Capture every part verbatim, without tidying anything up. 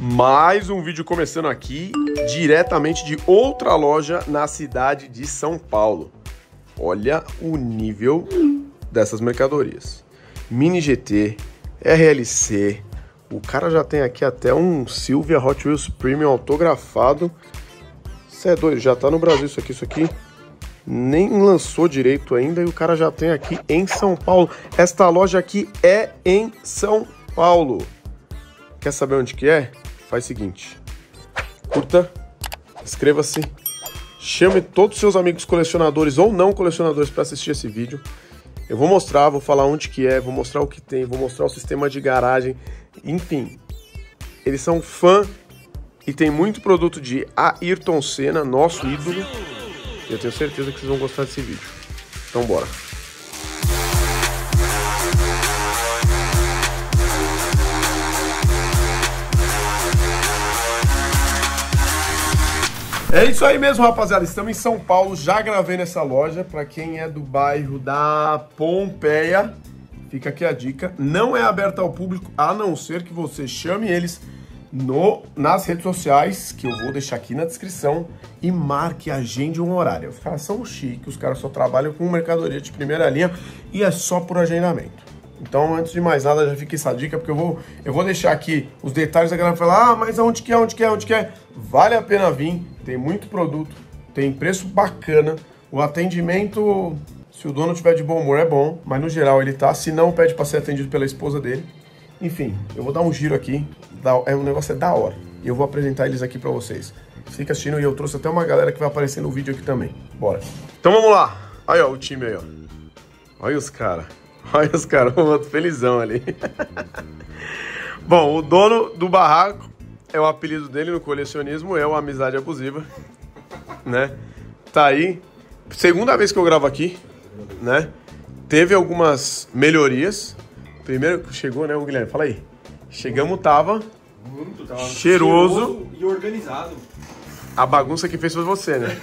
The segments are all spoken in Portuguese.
Mais um vídeo começando aqui, diretamente de outra loja na cidade de São Paulo. Olha o nível dessas mercadorias. Mini G T, R L C, o cara já tem aqui até um Silvia Hot Wheels Premium autografado. Cê é doido, já tá no Brasil isso aqui, isso aqui nem lançou direito ainda e o cara já tem aqui em São Paulo. Esta loja aqui é em São Paulo. Quer saber onde que é? Faz o seguinte, curta, inscreva-se, chame todos os seus amigos colecionadores ou não colecionadores para assistir esse vídeo. Eu vou mostrar, vou falar onde que é, vou mostrar o que tem, vou mostrar o sistema de garagem, enfim. Eles são fã e tem muito produto de Ayrton Senna, nosso ídolo. E eu tenho certeza que vocês vão gostar desse vídeo. Então bora. É isso aí mesmo, rapaziada. Estamos em São Paulo, já gravei nessa loja. Para quem é do bairro da Pompeia, fica aqui a dica. Não é aberta ao público, a não ser que você chame eles no, nas redes sociais, que eu vou deixar aqui na descrição, e marque, agende um horário. Os caras são chiques, os caras só trabalham com mercadoria de primeira linha e é só por agendamento. Então, antes de mais nada, já fica essa dica, porque eu vou, eu vou deixar aqui os detalhes, a galera falar, ah, mas aonde que é, onde que é, onde que é? Vale a pena vir, tem muito produto, tem preço bacana, o atendimento, se o dono tiver de bom humor, é bom, mas no geral ele tá, se não, pede para ser atendido pela esposa dele. Enfim, eu vou dar um giro aqui, é um negócio é da hora, e eu vou apresentar eles aqui para vocês. Fica assistindo e eu trouxe até uma galera que vai aparecer no vídeo aqui também, bora. Então vamos lá, aí ó, o time aí ó, olha os caras. Olha os caras, um outro felizão ali. Bom, o dono do barraco, é o apelido dele no colecionismo, é o Amizade Abusiva, né? Tá aí, segunda vez que eu gravo aqui, né? Teve algumas melhorias. Primeiro que chegou, né, o Guilherme? Fala aí. Chegamos, tava, Muito, tava cheiroso, cheiroso e organizado. A bagunça que fez foi você, né?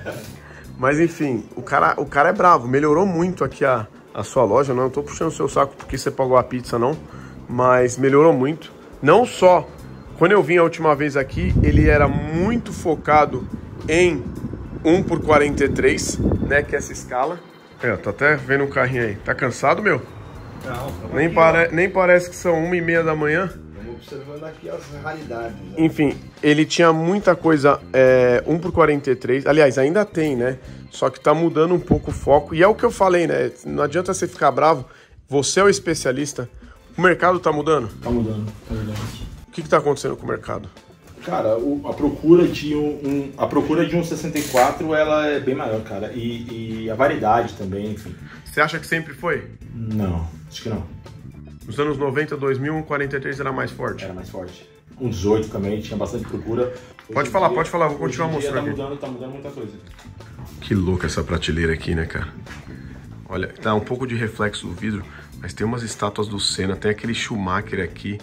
Mas enfim, o cara, o cara é bravo, melhorou muito aqui a... a sua loja. Não tô puxando o seu saco porque você pagou a pizza, não, mas melhorou muito. Não só, quando eu vim a última vez aqui, ele era muito focado em um por quarenta e três, né, que é essa escala. É, tô até vendo um carrinho aí. Tá cansado, meu? Não, nem, aqui, pare... nem parece que são uma e meia da manhã. Estamos observando aqui as raridades. Né? Enfim, ele tinha muita coisa é, um por quarenta e três, aliás, ainda tem, né? Só que tá mudando um pouco o foco. E é o que eu falei, né? Não adianta você ficar bravo. Você é o especialista. O mercado tá mudando? Tá mudando, tá mudando. O que que tá acontecendo com o mercado? Cara, o, a, procura de um, um, a procura de um sessenta e quatro, ela é bem maior, cara. E, e a variedade também, enfim. Você acha que sempre foi? Não, acho que não. Nos anos noventa, dois mil, um quarenta e três era mais forte? Era mais forte. Um dezoito também, tinha bastante procura. Hoje pode falar, dia, pode falar, vou continuar mostrando tá aqui. mudando, tá mudando muita coisa. Que louca essa prateleira aqui, né, cara? Olha, tá um pouco de reflexo do vidro, mas tem umas estátuas do Senna, tem aquele Schumacher aqui.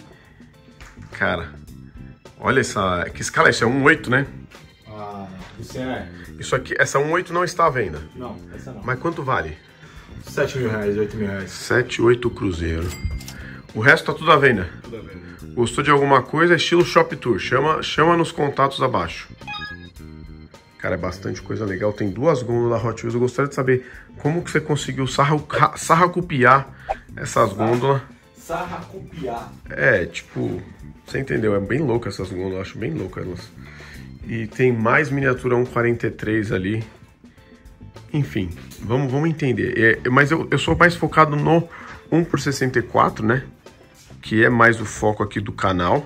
Cara, olha essa... Que escala é essa? É um oito, né? Ah, o Senna é... Isso aqui, essa um oito não está à venda. Não, essa não. Mas quanto vale? sete mil reais, oito mil reais. sete, oito cruzeiro. O resto tá tudo à venda. Tudo à venda. Gostou de alguma coisa? Estilo Shop Tour. Chama, chama nos contatos abaixo. Cara, é bastante coisa legal. Tem duas gôndolas da Hot Wheels. Eu gostaria de saber como que você conseguiu sarra, sarracupiar essas gôndolas. Sarracupiar. É, tipo... Você entendeu? É bem louco essas gôndolas. Eu acho bem louco elas. E tem mais miniatura um quarenta e três ali. Enfim, vamos, vamos entender. É, mas eu, eu sou mais focado no um por sessenta e quatro, né? Que é mais o foco aqui do canal.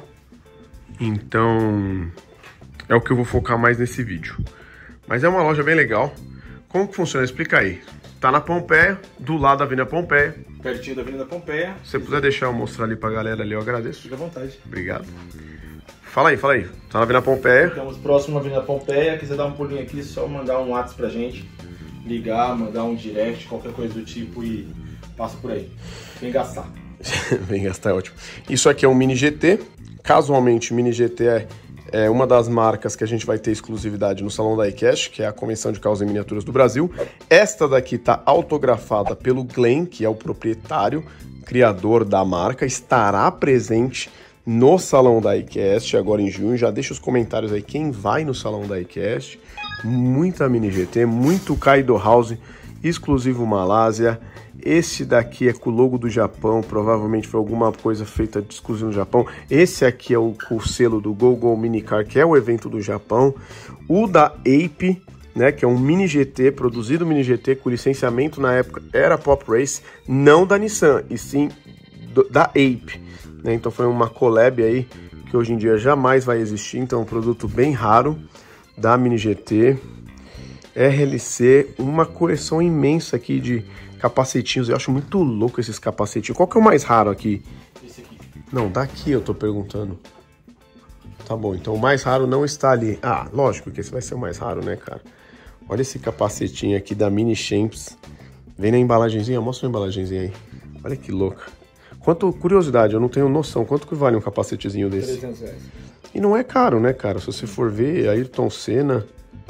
Então, é o que eu vou focar mais nesse vídeo. Mas é uma loja bem legal. Como que funciona? Explica aí. Tá na Pompeia, do lado da Avenida Pompeia. Pertinho da Avenida Pompeia. Se você puder deixar eu mostrar ali pra galera ali, eu agradeço. Fique à vontade. Obrigado. Fala aí, fala aí. Tá na Avenida Pompeia. Estamos próximo à Avenida Pompeia. Quiser dar um pulinho aqui, só mandar um WhatsApp pra gente. Ligar, mandar um direct, qualquer coisa do tipo e passa por aí. Vem gastar. Vem gastar, é ótimo. Isso aqui é um Mini G T. Casualmente, o Mini G T é, é uma das marcas que a gente vai ter exclusividade no Salão da iCash, que é a Convenção de Carros e Miniaturas do Brasil. Esta daqui tá autografada pelo Glenn, que é o proprietário, criador da marca, estará presente no Salão da iCast, agora em junho. Já deixa os comentários aí quem vai no Salão da iCast. Muita mini G T, muito Kaido House, exclusivo Malásia. Esse daqui é com o logo do Japão, provavelmente foi alguma coisa feita de exclusivo no Japão. Esse aqui é o, o selo do Go Go Minicar, que é o evento do Japão. O da Ape, né, que é um mini G T, produzido mini G T com licenciamento na época, era Pop Race, não da Nissan, e sim do, da Ape, né? Então foi uma collab aí que hoje em dia jamais vai existir, então é um produto bem raro da mini G T. R L C, uma coleção imensa aqui de capacetinhos. Eu acho muito louco esses capacetinhos. Qual que é o mais raro aqui? Esse aqui. Não, daqui eu tô perguntando. Tá bom, então o mais raro não está ali. Ah, lógico que esse vai ser o mais raro, né, cara? Olha esse capacetinho aqui da Mini Champs. Vem na embalagenzinha, mostra a embalagenzinha aí. Olha que louca. Quanto, curiosidade, eu não tenho noção. Quanto que vale um capacetezinho desse? trezentos reais. E não é caro, né, cara? Se você for ver, Ayrton Senna...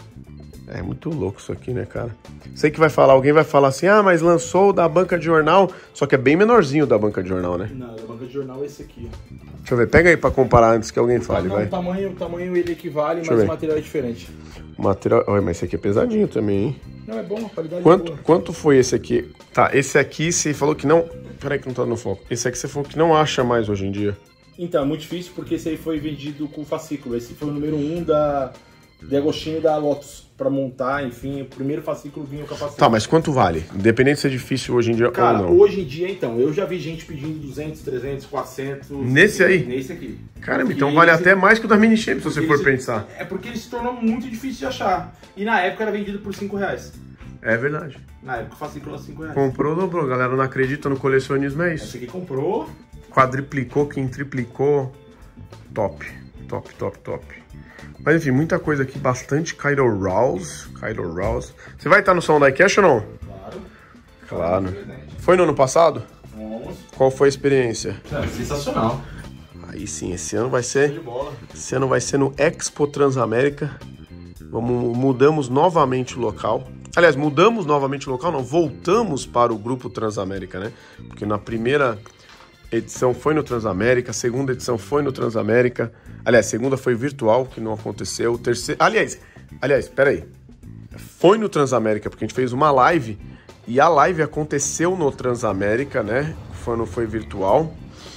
É muito louco isso aqui, né, cara? Sei que vai falar, alguém vai falar assim, ah, mas lançou da banca de jornal, só que é bem menorzinho da banca de jornal, né? Não, da banca de jornal é esse aqui, ó. Deixa eu ver, pega aí pra comparar antes que alguém fale, não, vai. O tamanho, o tamanho ele equivale, Deixa mas o material é diferente. O material... Olha, mas esse aqui é pesadinho também, hein? Não, é bom, a qualidade Quanto, é boa. quanto foi esse aqui? Tá, esse aqui você falou que não... Peraí que não tá no foco. Esse aqui você falou que não acha mais hoje em dia. Então, é muito difícil porque esse aí foi vendido com fascículo. Esse foi o número um da... de Agostinho da Lotus, pra montar, enfim, o primeiro fascículo vinha o capacete. Tá, mas quanto vale? Independente de ser difícil hoje em dia Cara, ou não. hoje em dia, então, eu já vi gente pedindo duzentos, trezentos, quatrocentos... Nesse aí? Nesse aqui. Caramba, Porque então vale esse- até mais que o da Mini Champs, se você porque for ele- pensar. É porque ele se tornou muito difícil de achar. E na época era vendido por cinco reais. É verdade. Na época o fascículo era cinco reais. Comprou, dobrou. Galera não acredita no colecionismo, é Esse isso. aqui comprou... Quadriplicou, quintriplicou. Top, top, top, top. Mas enfim, muita coisa aqui, bastante Kaido Rouse. Kaido Rouse. Você vai estar no Salão da iCast ou não? Claro. Claro. Foi no ano passado? Vamos. Qual foi a experiência? É, sensacional. Aí sim, esse ano vai De ser. bola. Esse ano vai ser no Expo Transamérica. Vamos, mudamos novamente o local. Aliás, mudamos novamente o local, não, voltamos para o Grupo Transamérica, né? Porque na primeira edição foi no Transamérica, a segunda edição foi no Transamérica. Aliás, a segunda foi virtual, que não aconteceu. Terceira... Aliás, aliás, peraí. Foi no Transamérica, porque a gente fez uma live e a live aconteceu no Transamérica, né? Foi, não foi virtual.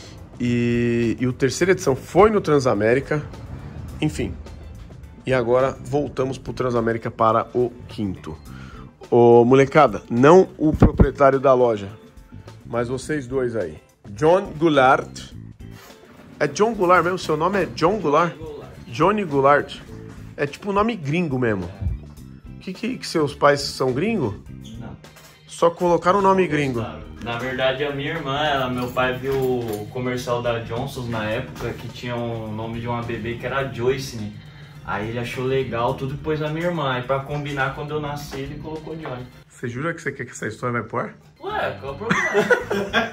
E, e a terceira edição foi no Transamérica. Enfim. E agora voltamos pro Transamérica para o quinto. Ô, molecada, não o proprietário da loja, mas vocês dois aí. John Goulart. É John Goulart mesmo? Seu nome é John Goulart? Johnny Goulart. É tipo um nome gringo mesmo. Que, que, que seus pais são gringo? Não. Só colocaram o nome gringo. Na verdade, a minha irmã, ela, meu pai viu o comercial da Johnson's na época que tinha o nome de uma bebê que era Joyce, né? Aí ele achou legal, tudo pôs a minha irmã. Aí pra combinar, quando eu nasci, ele colocou Johnny. Você jura que você quer que essa história vai pro ar? Ué, qual o problema?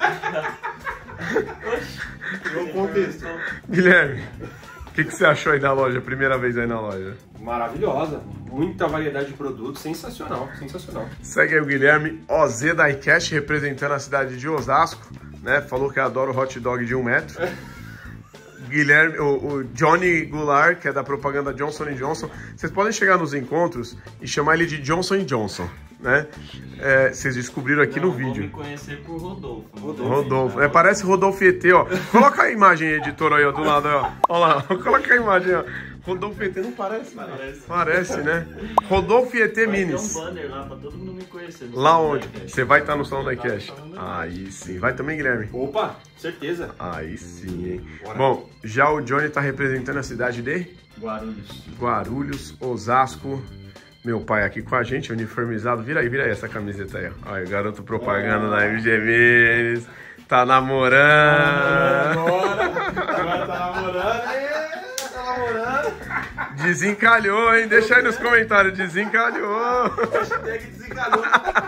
No contexto. Guilherme, o que, que você achou aí da loja? Primeira vez aí na loja. Maravilhosa, muita variedade de produtos, sensacional, sensacional. Segue aí o Guilherme, O Z da iCast, representando a cidade de Osasco, né? Falou que adora o hot dog de um metro. Guilherme, o, o Johnny Goulart, que é da propaganda Johnson and Johnson. Vocês podem chegar nos encontros e chamar ele de Johnson and Johnson, né? É, vocês descobriram aqui Não, no vídeo. Vou me conhecer por Rodolfo. Rodolfo. Rodolfo. É, parece Rodolfo E T, ó. Coloca a imagem, editor, aí, ó, do lado, ó. Olha lá, coloca a imagem, ó. Rodolfo E T não parece? Parece. Parece, né? Rodolfo E T Vai ter Minis. um banner lá pra todo mundo me conhecer. no Lá Salão onde? da iCast. Você vai estar no Salão da Vai estar no iCast? Salão da Aí sim. Vai também, Guilherme? Opa, certeza. Aí sim, hein? Bora. Bom, já o Johnny tá representando a cidade de Guarulhos. Guarulhos, Osasco. Meu pai aqui com a gente, uniformizado. Vira aí, vira aí essa camiseta aí, ó. Olha, garoto propaganda da M G Minis. Tá namorando. Agora, agora tá namorando. É, tá namorando. Desencalhou, hein? Deixa aí nos comentários. Desencalhou. Hashtag desencalhou.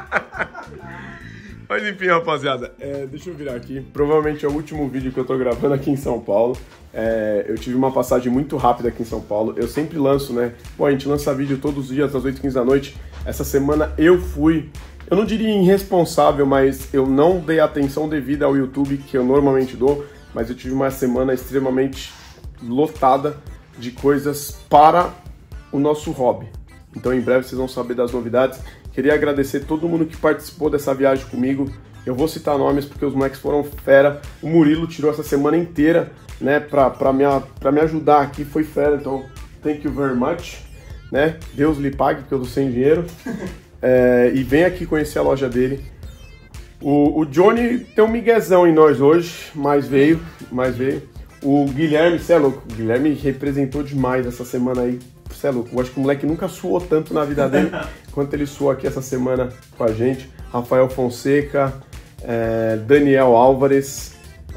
Mas enfim, rapaziada, é, deixa eu virar aqui. Provavelmente é o último vídeo que eu tô gravando aqui em São Paulo. É, eu tive uma passagem muito rápida aqui em São Paulo. Eu sempre lanço, né? Pô, a gente lança vídeo todos os dias às oito e quinze da noite. Essa semana eu fui, eu não diria irresponsável, mas eu não dei atenção devida ao YouTube que eu normalmente dou. mas eu tive uma semana extremamente lotada de coisas para o nosso hobby. Então em breve vocês vão saber das novidades. Queria agradecer todo mundo que participou dessa viagem comigo. Eu vou citar nomes porque os moleques foram fera. O Murilo tirou essa semana inteira, né, pra, pra, me, pra me ajudar aqui, foi fera, então thank you very much, né? Deus lhe pague porque eu tô sem dinheiro. É, e vem aqui conhecer a loja dele. O, o Johnny tem um miguezão em nós hoje, mas veio, mas veio. O Guilherme, cê é louco, o Guilherme representou demais essa semana aí. Você é louco, eu acho que o moleque nunca suou tanto na vida dele quanto ele suou aqui essa semana com a gente. Rafael Fonseca, é, Daniel Álvares,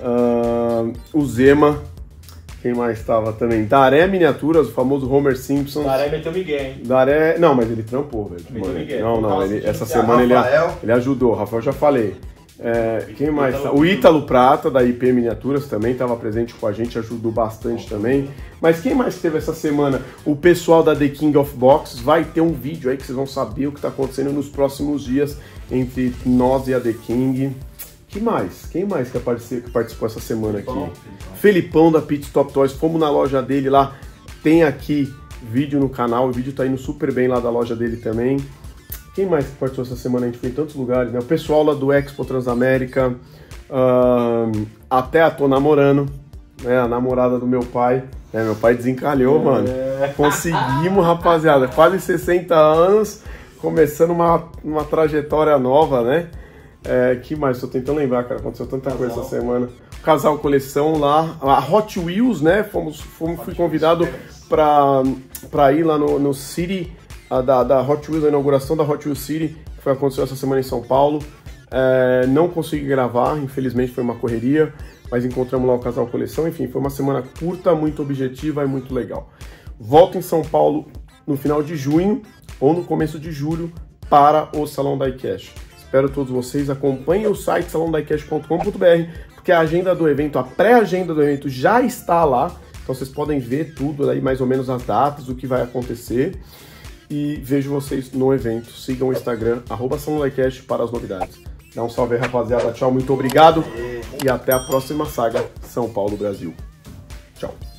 uh, o Zema, quem mais estava também? Daré Miniaturas, o famoso Homer Simpson. Daré meteu Miguel, hein? Daré, não, mas ele trampou, velho. Meteu Miguel. Não, não, Nossa, ele, essa gente, semana ele, Rafael. ele ajudou, o Rafael já falei. É, quem mais? Ítalo. Tá? O Ítalo Prata, da I P Miniaturas, também estava presente com a gente, ajudou bastante também. Mas quem mais teve essa semana? O pessoal da The King of Boxes. Vai ter um vídeo aí que vocês vão saber o que está acontecendo nos próximos dias entre nós e a The King. Que mais? Quem mais que, apareceu, que participou essa semana aqui? Felipão, Felipão da Pit Stop Toys. Fomos na loja dele lá. Tem aqui vídeo no canal. O vídeo tá indo super bem lá da loja dele também. Quem mais que participou essa semana? A gente foi em tantos lugares, né? O pessoal lá do Expo Transamérica, uh, até a Tô Namorando, né? A namorada do meu pai, né? Meu pai desencalhou, é. mano. Conseguimos, rapaziada, quase sessenta anos, começando uma, uma trajetória nova, né? É, que mais? Tô tentando lembrar, cara, aconteceu tanta Casal. coisa essa semana. O Casal Coleção lá, a Hot Wheels, né? Fomos, fomos, fui convidado pra, pra ir lá no, no City... A da, da Hot Wheels, a inauguração da Hot Wheels City, que foi aconteceu essa semana em São Paulo. É, não consegui gravar, infelizmente foi uma correria, mas encontramos lá o Casal Coleção. Enfim, foi uma semana curta, muito objetiva e muito legal. Volto em São Paulo no final de junho ou no começo de julho para o Salão Diecast. Espero todos vocês, acompanhem o site salão diecast ponto com ponto b r, porque a agenda do evento, a pré-agenda do evento já está lá, então vocês podem ver tudo aí, mais ou menos as datas, o que vai acontecer. E vejo vocês no evento. Sigam o Instagram, arroba Salão Diecast para as novidades. Dá um salve aí, rapaziada. Tchau, muito obrigado. E até a próxima saga São Paulo, Brasil. Tchau.